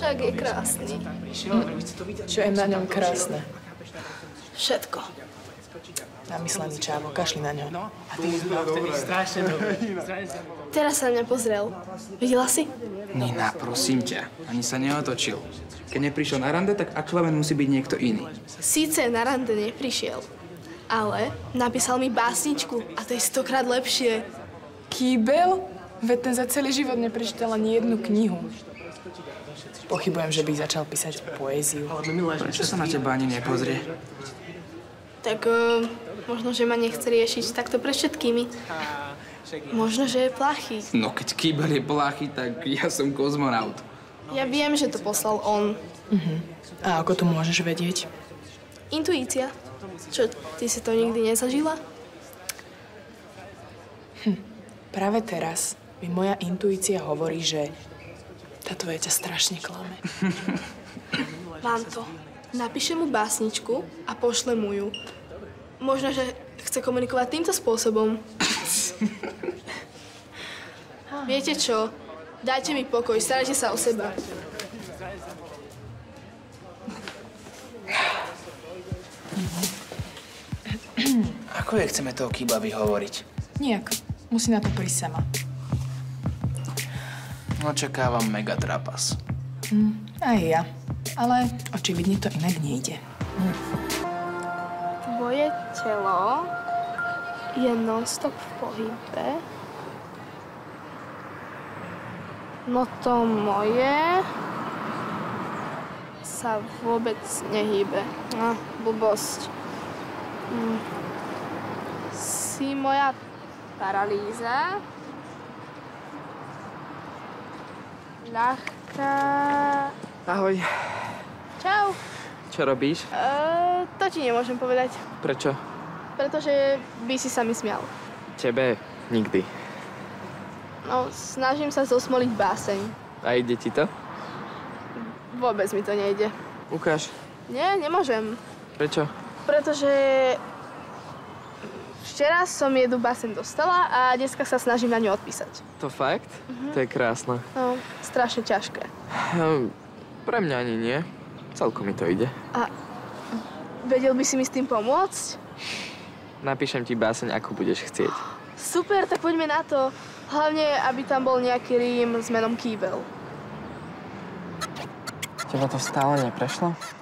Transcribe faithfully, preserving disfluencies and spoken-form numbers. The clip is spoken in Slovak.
Však je krásny. Čo je na ňom krásne? Všetko. Namyslený čávo, kašli na ňo. A ty vtedy strašne dobrý. Teraz sa na mňa pozrel. Videla si? Nina, prosím ťa, ani sa neotočil. Keď neprišiel na rande, tak Aquaman musí byť niekto iný. Síce na rande neprišiel, ale napísal mi básničku a to je stokrát lepšie. Kýbel? Veď ten za celý život neprečítal ani jednu knihu. Pochybujem, že by začal písať poéziu. Prečo sa na teba ani nepozrie? Tak uh, možno, že ma nechce riešiť takto pre všetkými. Možno, že je plachý. No keď Kýbel je pláchy, tak ja som kozmonaut. Ja viem, že to poslal on. Uh-huh. A ako to môžeš vedieť? Intuícia. Čo, ty si to nikdy nezažila? Hm. Práve teraz mi moja intuícia hovorí, že tá tvoja ťa strašne klame. Mám to. Napíšem mu básničku a pošlem mu ju. Možno, že chce komunikovať týmto spôsobom. Viete čo? Dajte mi pokoj, starajte sa o seba. Ako je chceme toho Kýba vyhovoriť? Nijak. Musí na to prísť sama. Očakávam mega trapas. Mm, aj ja. Ale očividne to inak nejde. Mm. Tvoje telo je non-stop v pohybe. No to moje sa vôbec nehýbe. No, blbosť. Mm. Si moja paralýza. Ľahká. Ahoj. Čau. Čo robíš? Uh, to ti nemôžem povedať. Prečo? Pretože by si sa mi smial. Tebe nikdy. No, snažím sa zosmoliť báseň. A ide ti to? Vôbec mi to nejde. Ukáž. Nie, nemôžem. Prečo? Pretože včera som jednu báseň dostala a dneska sa snažím na ňu odpísať. To fakt? Mhm. To je krásne. No, strašne ťažké. Hm, pre mňa ani nie. Celkom mi to ide. A vedel by si mi s tým pomôcť? Napíšem ti báseň, ako budeš chcieť. Super, tak poďme na to. Hlavne, aby tam bol nejaký rím s menom Kýbel. Teba to stále neprešlo?